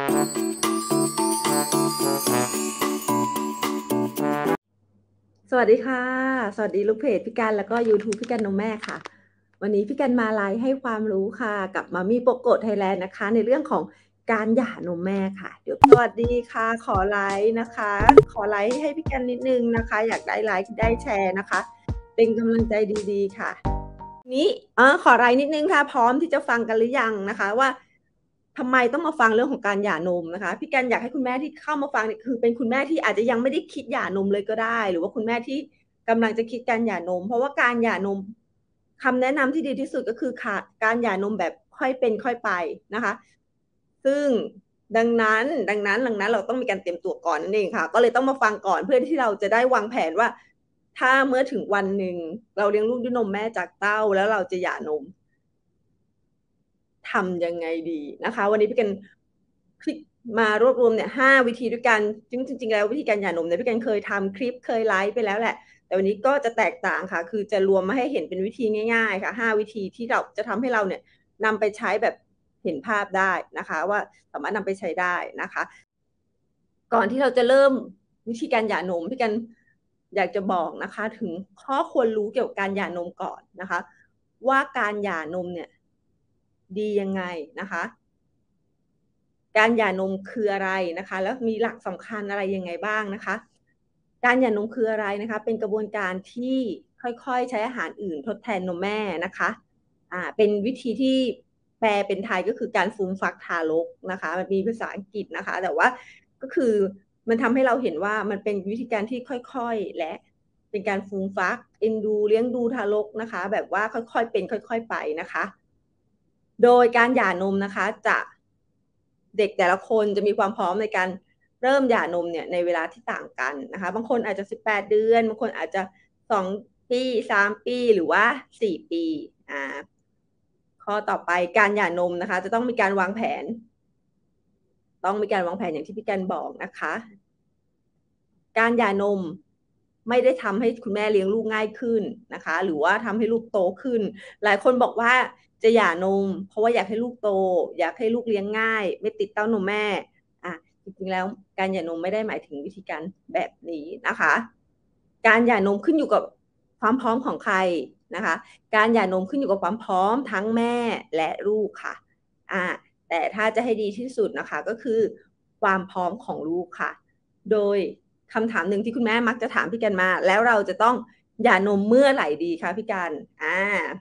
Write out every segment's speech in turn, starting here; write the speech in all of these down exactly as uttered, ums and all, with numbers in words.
สวัสดีค่ะสวัสดีลูกเพจพี่กันแล้วก็ YouTube พี่กันนมแม่ค่ะวันนี้พี่กันมาไลฟ์ให้ความรู้ค่ะกับมามี่โปโกะไทยแลนด์นะคะในเรื่องของการหย่านมแม่ค่ะเดี๋ยวสวัสดีค่ะขอไลฟ์นะคะขอไลฟ์ให้พี่กันนิดนึงนะคะอยากได้ไลฟ์ได้แชร์นะคะเป็นกำลังใจดีๆค่ะนี้เออขอไลฟ์นิดนึงค่ะพร้อมที่จะฟังกันหรือยังนะคะว่าทำไมต้องมาฟังเรื่องของการหย่านมนะคะพี่กันอยากให้คุณแม่ที่เข้ามาฟังเนี่ยคือเป็นคุณแม่ที่อาจจะยังไม่ได้คิดหย่านมเลยก็ได้หรือว่าคุณแม่ที่กำลังจะคิดการหย่านมเพราะว่าการหย่านมคำแนะนำที่ดีที่สุดก็คือการหย่านมแบบค่อยเป็นค่อยไปนะคะซึ่งดังนั้นดังนั้นดังนั้นเราต้องมีการเตรียมตัวก่อนนั่นเองค่ะก็เลยต้องมาฟังก่อนเพื่อที่เราจะได้วางแผนว่าถ้าเมื่อถึงวันหนึ่งเราเลี้ยงลูกด้วยนมแม่จากเต้าแล้วเราจะหย่านมทำยังไงดีนะคะวันนี้พี่กันคลิปมารวบรวมเนี่ยห้าวิธีด้วยกันจริงจริงๆแล้ววิธีการหย่านมเนี่ยพี่กันเคยทำคลิปเคยไลฟ์ไปแล้วแหละแต่วันนี้ก็จะแตกต่างค่ะคือจะรวมมาให้เห็นเป็นวิธีง่ายๆค่ะห้าวิธีที่เราจะทำให้เราเนี่ยนำไปใช้แบบเห็นภาพได้นะคะว่าสามารถนำไปใช้ได้นะคะก่อนที่เราจะเริ่มวิธีการหย่านมพี่กันอยากจะบอกนะคะถึงข้อควรรู้เกี่ยวกับการหย่านมก่อนนะคะว่าการหย่านมเนี่ยดียังไงนะคะการหย่านมคืออะไรนะคะแล้วมีหลักสำคัญอะไรยังไงบ้างนะคะการหย่านมคืออะไรนะคะเป็นกระบวนการที่ค่อยๆใช้อาหารอื่นทดแทนนมแม่นะคะอ่าเป็นวิธีที่แปลเป็นไทยก็คือการฟูมฟักทารกนะคะมันมีภาษาอังกฤษนะคะแต่ว่าก็คือมันทำให้เราเห็นว่ามันเป็นวิธีการที่ค่อยๆและเป็นการฟูมฟักเอ็นดูเลี้ยงดูทารกนะคะแบบว่าค่อยๆเป็นค่อยๆไปนะคะโดยการหย่านมนะคะจะเด็กแต่ละคนจะมีความพร้อมในการเริ่มหย่านมเนี่ยในเวลาที่ต่างกันนะคะบางคนอาจจะสิบแปดเดือนบางคนอาจจะสองปีสามปีหรือว่าสี่ปีอ่าข้อต่อไปการหย่านมนะคะจะต้องมีการวางแผนต้องมีการวางแผนอย่างที่พี่กันบอกนะคะการหย่านมไม่ได้ทำให้คุณแม่เลี้ยงลูกง่ายขึ้นนะคะหรือว่าทำให้ลูกโตขึ้นหลายคนบอกว่าจะหย่านมเพราะว่าอยากให้ลูกโตอยากให้ลูกเลี้ยงง่ายไม่ติดเต้านมแม่อ่ะจริงๆแล้วการหย่านมไม่ได้หมายถึงวิธีการแบบนี้นะคะการหย่านมขึ้นอยู่กับความพร้อมของใครนะคะการหย่านมขึ้นอยู่กับความพร้อมทั้งแม่และลูกค่ะอ่าแต่ถ้าจะให้ดีที่สุดนะคะก็คือความพร้อมของลูกค่ะโดยคำถามหนึ่งที่คุณแม่มักจะถามพี่กันมาแล้วเราจะต้องหย่านมเมื่อไหร่ดีคะพี่กันอ่า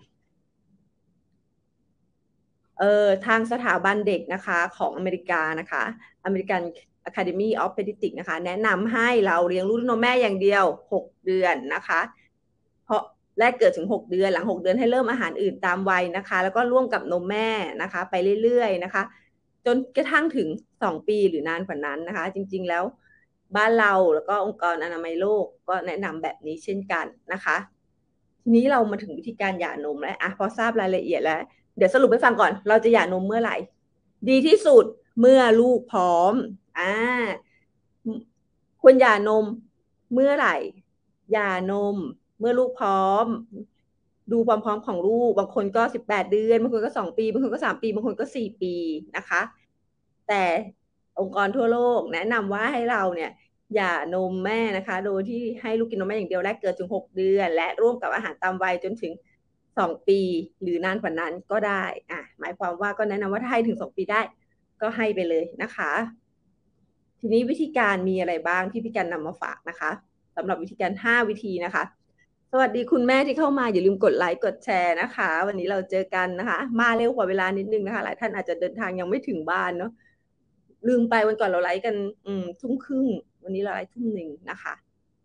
เออทางสถาบันเด็กนะคะของอเมริกานะคะ American Academy of Pediatrics นะคะแนะนำให้เราเลี้ยงลูกด้วยนมแม่อย่างเดียวหกเดือนนะคะเพราะแรกเกิดถึงหกเดือนหลังหกเดือนให้เริ่มอาหารอื่นตามวัยนะคะแล้วก็ร่วมกับนมแม่นะคะไปเรื่อยๆนะคะจนกระทั่งถึงสองปีหรือนานกว่านั้นนะคะจริงๆแล้วบ้านเราแล้วก็องค์กรอนามัยโลกก็แนะนำแบบนี้เช่นกันนะคะทีนี้เรามาถึงวิธีการหย่านมแล้วอ่ะพอทราบรายละเอียดแล้วเดี๋ยวสรุปให้ฟังก่อนเราจะหย่านมเมื่อไหร่ดีที่สุดเมื่อลูกพร้อมอ่าควรหย่านมเมื่อไหร่หย่านมเมื่อลูกพร้อมดูความพร้อมของลูกบางคนก็สิบแปดเดือนบางคนก็สองปีบางคนก็สามปีบางคนก็สี่ปีนะคะแต่องค์กรทั่วโลกแนะนำว่าให้เราเนี่ยหย่านมแม่นะคะโดยที่ให้ลูกกินนมแม่อย่างเดียวแรกเกิดถึงหกเดือนและร่วมกับอาหารตามวัยจนถึงสองปีหรือนานกว่านั้นก็ได้อ่ะหมายความว่าก็แนะนำว่าถ้าให้ถึงสองปีได้ก็ให้ไปเลยนะคะทีนี้วิธีการมีอะไรบ้างที่พี่กันนำมาฝากนะคะสำหรับวิธีการห้าวิธีนะคะสวัสดีคุณแม่ที่เข้ามาอย่าลืมกดไลค์กดแชร์นะคะวันนี้เราเจอกันนะคะมาเร็วกว่าเวลานิดนึงนะคะหลายท่านอาจจะเดินทางยังไม่ถึงบ้านเนาะลืมไปวันก่อนเราไลฟ์กันอืมทุ่มครึ่งวันนี้เราไลฟ์ทุ่มหนึ่งนะคะ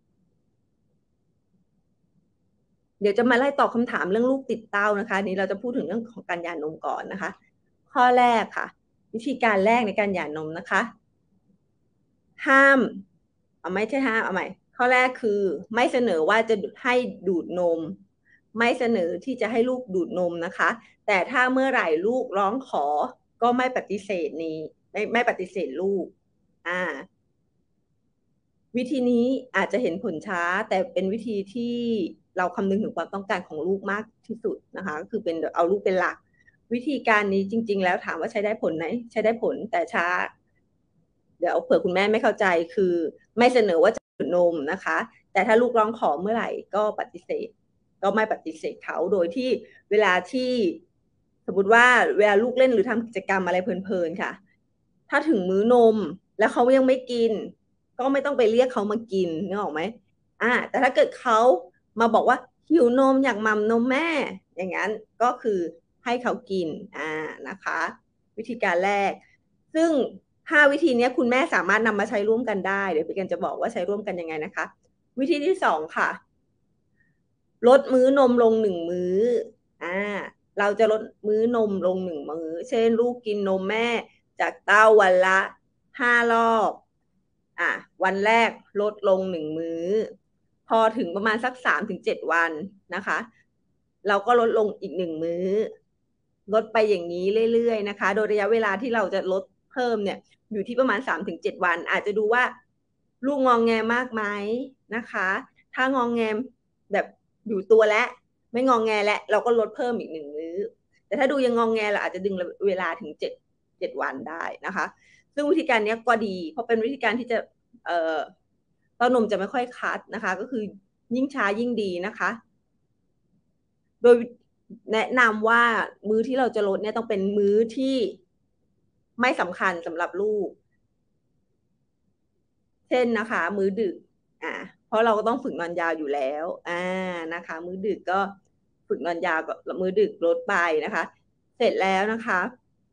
เดี๋ยวจะมาไล่ตอบคำถามเรื่องลูกติดเต้านะคะนี้เราจะพูดถึงเรื่องของการหย่านมก่อนนะคะข้อแรกค่ะวิธีการแรกในการหย่านมนะคะห้ามเอาไม่ใช่ห้ามเอาใหม่ข้อแรกคือไม่เสนอว่าจะให้ดูดนมไม่เสนอที่จะให้ลูกดูดนมนะคะแต่ถ้าเมื่อไหร่ลูกร้องขอก็ไม่ปฏิเสธนี้ไม่ไม่ปฏิเสธลูกอ่า วิธีนี้อาจจะเห็นผลช้าแต่เป็นวิธีที่เราคำนึงถึงความต้องการของลูกมากที่สุดนะคะก็คือเป็นเอาลูกเป็นหลักวิธีการนี้จริงๆแล้วถามว่าใช้ได้ผลไหมใช้ได้ผลแต่ช้าเดี๋ยวเผื่อคุณแม่ไม่เข้าใจคือไม่เสนอว่าจะดูดนมนะคะแต่ถ้าลูกร้องขอเมื่อไหร่ก็ปฏิเสธก็ไม่ปฏิเสธเขาโดยที่เวลาที่สมมติว่าเวลาลูกเล่นหรือทำกิจกรรมอะไรเพลินๆค่ะถ้าถึงมื้อนมแล้วเขายังไม่กินก็ไม่ต้องไปเรียกเขามากินนึกออกไหมอ่าแต่ถ้าเกิดเขามาบอกว่าหิวนมอยากมัมนมแม่อย่างนั้นก็คือให้เขากินอ่านะคะวิธีการแรกซึ่งห้าวิธีนี้คุณแม่สามารถนำมาใช้ร่วมกันได้เดี๋ยวพี่กันจะบอกว่าใช้ร่วมกันยังไงนะคะวิธีที่สองค่ะลดมื้อนมลงหนึ่งมื้ออ่าเราจะลดมื้อนมลงหนึ่งมื้อเช่นลูกกินนมแม่จากเต้าวันละห้ารอบอ่ะวันแรกลดลงหนึ่งมื้อพอถึงประมาณสักสามถึงเจ็ดวันนะคะเราก็ลดลงอีกหนึ่งมื้อลดไปอย่างนี้เรื่อยๆนะคะโดยระยะเวลาที่เราจะลดเพิ่มเนี่ยอยู่ที่ประมาณสามถึงเจ็ดวันอาจจะดูว่าลูกงองแงมากไหมนะคะถ้างองแงแบบอยู่ตัวแล้วไม่งองแงแล้วเราก็ลดเพิ่มอีกหนึ่งมื้อแต่ถ้าดูยังงองแงเราอาจจะดึงเวลาถึงเจ็ดเจ็ดวันได้นะคะซึ่งวิธีการนี้ก็ดีเพราะเป็นวิธีการที่จะเอ่อเต้านมจะไม่ค่อยคัดนะคะก็คือยิ่งช้ายิ่งดีนะคะโดยแนะนำว่ามื้อที่เราจะลดเนี่ยต้องเป็นมื้อที่ไม่สำคัญสำหรับลูกเช่นนะคะมื้อดึกอ่าเพราะเราก็ต้องฝึกนอนยาวอยู่แล้วอ่านะคะมื้อดึกก็ฝึกนอนยาวก็มื้อดึกลดไปนะคะเสร็จแล้วนะคะ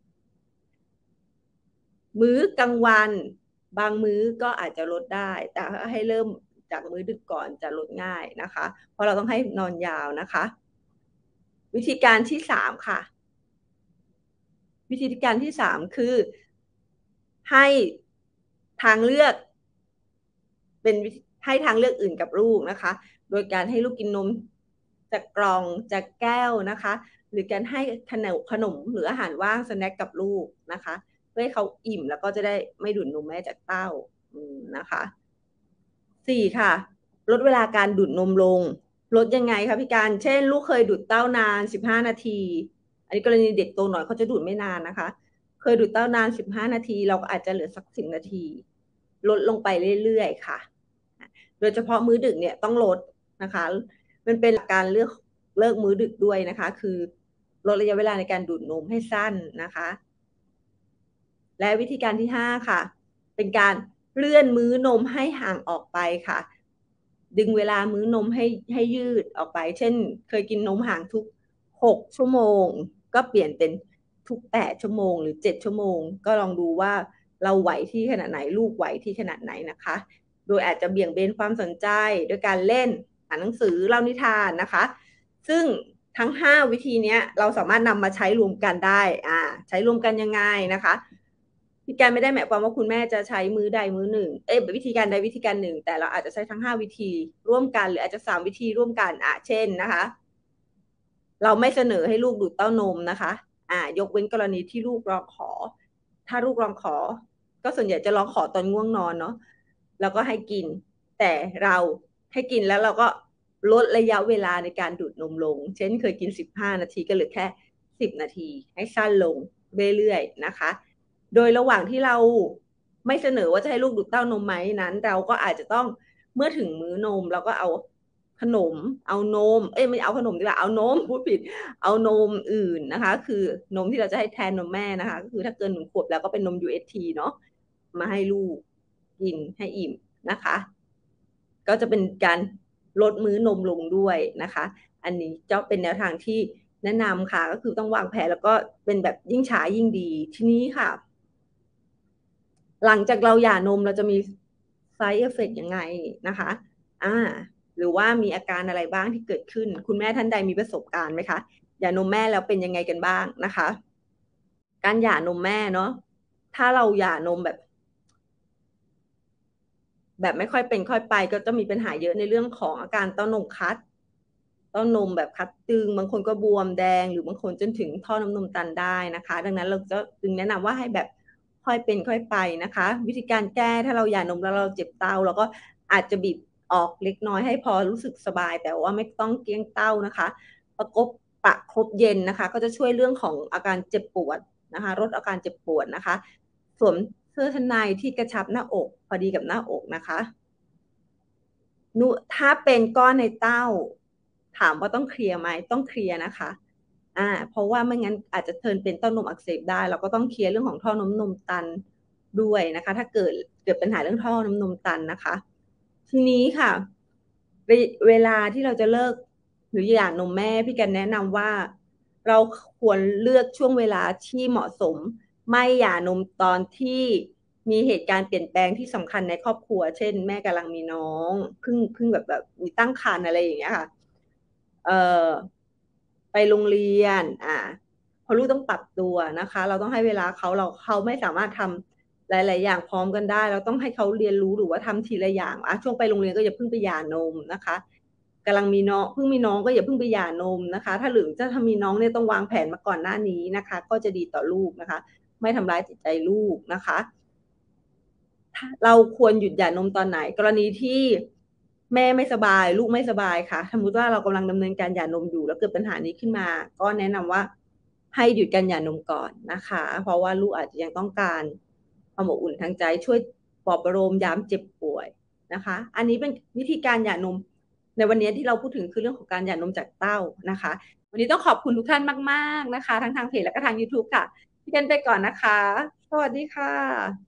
มื้อกลางวันบางมื้อก็อาจจะลดได้แต่ให้เริ่มจากมื้อดึกก่อนจะลดง่ายนะคะเพราะเราต้องให้นอนยาวนะคะวิธีการที่สามค่ะวิธีการที่สามคือให้ทางเลือกเป็นให้ทางเลือกอื่นกับลูกนะคะโดยการให้ลูกกินนมจากกล่องจากแก้วนะคะหรือการให้ขนมขนมหรืออาหารว่างสแน็คกับลูกนะคะเพื่อให้เขาอิ่มแล้วก็จะได้ไม่ดูดนมแม่จากเต้านะคะสี่ค่ะลดเวลาการดูดนมลงลดยังไงคะพี่การเช่นลูกเคยดูดเต้านานสิบห้านาทีอันนี้กรณีเด็กโตหน่อยเขาจะดูดไม่นานนะคะเคยดูดเต้านานสิบห้านาทีเราก็อาจจะเหลือสักสิบนาทีลดลงไปเรื่อยๆค่ะโดยเฉพาะมื้อดึกเนี่ยต้องลดนะคะมันเป็นหลักการเลือกเลิกมื้อดึกด้วยนะคะคือลดระยะเวลาในการดูดนมให้สั้นนะคะและวิธีการที่ห้าค่ะเป็นการเลื่อนมื้อนมให้ห่างออกไปค่ะดึงเวลามื้อนมให้ให้ยืดออกไปเช่นเคยกินนมห่างทุกหกชั่วโมงก็เปลี่ยนเป็นทุกแปดชั่วโมงหรือเจ็ดชั่วโมงก็ลองดูว่าเราไหวที่ขนาดไหนลูกไหวที่ขนาดไหนนะคะโดยอาจจะเบี่ยงเบนความสนใจด้วยการเล่นอ่านหนังสือเล่านิทานนะคะซึ่งทั้งห้าวิธีนี้เราสามารถนำมาใช้รวมกันได้อ่าใช้รวมกันยังไงนะคะพี่การไม่ได้หมายความว่าคุณแม่จะใช้มือใดมือหนึ่งเอ้ยวิธีการใดวิธีการหนึ่งแต่เราอาจจะใช้ทั้งห้าวิธีร่วมกันหรืออาจจะสามวิธีร่วมกันอ่ะเช่นนะคะเราไม่เสนอให้ลูกดูดเต้านมนะคะอ่ายกเว้นกรณีที่ลูกร้องขอถ้าลูกร้องขอก็ส่วนใหญ่จะร้องขอตอนง่วงนอนเนาะแล้วก็ให้กินแต่เราให้กินแล้วเราก็ลดระยะเวลาในการดูดนมลงเช่นเคยกินสิบห้านาทีก็เหลือแค่สิบนาทีให้สั้นลงเรื่อยๆนะคะโดยระหว่างที่เราไม่เสนอว่าจะให้ลูกดูดเต้านมไหมนั้นเราก็อาจจะต้องเมื่อถึงมื้อนมเราก็เอาขนมเอานมเอ้ยไม่เอาขนมดีกว่าเอานมพูดผิดเอานมอื่นนะคะคือนมที่เราจะให้แทนนมแม่นะคะก็คือถ้าเกินหนึ่งขวบแล้วก็เป็นนม ยู เอช ที เนาะมาให้ลูกกินให้อิ่มนะคะก็จะเป็นการลดมื้อนมลงด้วยนะคะอันนี้จะเป็นแนวทางที่แนะนำค่ะก็คือต้องวางแผนแล้วก็เป็นแบบยิ่งช้ายิ่งดีทีนี้ค่ะหลังจากเราหย่านมเราจะมี side effect ยังไงนะคะอ่าหรือว่ามีอาการอะไรบ้างที่เกิดขึ้นคุณแม่ท่านใดมีประสบการณ์ไหมคะหย่านมแม่แล้วเป็นยังไงกันบ้างนะคะการหย่านมแม่เนาะถ้าเราหย่านมแบบแบบไม่ค่อยเป็นค่อยไปก็จะมีปัญหาเยอะในเรื่องของอาการเต้านมคัดเต้านมแบบคัดตึงบางคนก็บวมแดงหรือบางคนจนถึงท่อน้ำนมตันได้นะคะดังนั้นเราจะจึงแนะนำว่าให้แบบค่อยเป็นค่อยไปนะคะวิธีการแก้ถ้าเราหย่านมแล้วเราเจ็บเต้าเราก็อาจจะบีบออกเล็กน้อยให้พอรู้สึกสบายแต่ว่าไม่ต้องเกลี้ยงเต้านะคะประกบประคบเย็นนะคะก็จะช่วยเรื่องของอาการเจ็บปวดนะคะลดอาการเจ็บปวดนะคะส่วนสื้อชั้นในที่กระชับหน้าอกพอดีกับหน้าอกนะคะนุถ้าเป็นก้อนในเต้าถามว่าต้องเคลียร์ไหมต้องเคลียร์นะคะอ่าเพราะว่าไม่งั้นอาจจะเทิร์นเป็นเต้านมอักเสบได้เราก็ต้องเคลียร์เรื่องของท่อน้ำนมตันด้วยนะคะถ้าเกิดเกิดปัญหาเรื่องท่อน้ำนมตันนะคะทีนี้ค่ะเวเวลาที่เราจะเลิกหรือหย่านมแม่พี่กันแนะนำว่าเราควรเลือกช่วงเวลาที่เหมาะสมไม่หย่านมตอนที่มีเหตุการณ์เปลี่ยนแปลงที่สำคัญในครอบครัวเช่นแม่กำลังมีน้องเพิ่งเพิ่งแบบแบบมีตั้งครรภ์อะไรอย่างเงี้ยค่ะเอ่อไปโรงเรียนอ่าพอลูกต้องปรับตัวนะคะเราต้องให้เวลาเขาเราเขาไม่สามารถทำหลายๆอย่างพร้อมกันได้เราต้องให้เขาเรียนรู้หรือว่าทำทีละอย่างอ่ะช่วงไปโรงเรียนก็อย่าเพิ่งไปหย่านมนะคะกำลังมีน้องเพิ่งมีน้องก็อย่าเพิ่งไปหย่านมนะคะถ้าหรือจะทำมีน้องเนี่ยต้องวางแผนมาก่อนหน้านี้นะคะก็จะดีต่อลูกนะคะไม่ทำร้ายจิตใจลูกนะคะเราควรหยุดหย่านมตอนไหนกรณีที่แม่ไม่สบายลูกไม่สบายค่ะสมมติว่าเรากำลังดำเนินการหย่านมอยู่แล้วเกิดปัญหานี้ขึ้นมาก็แนะนำว่าให้หยุดการหย่านมก่อนนะคะเพราะว่าลูกอาจจะยังต้องการความอบอุ่นทางใจช่วยปลอบประโลมยามเจ็บป่วยนะคะอันนี้เป็นวิธีการหย่านมในวันนี้ที่เราพูดถึงคือเรื่องของการหย่านมจากเต้านะคะวันนี้ต้องขอบคุณทุกท่านมากๆนะคะทั้งทางเพจและก็ทาง ยูทูบ ค่ะพี่กันไปก่อนนะคะสวัสดีค่ะ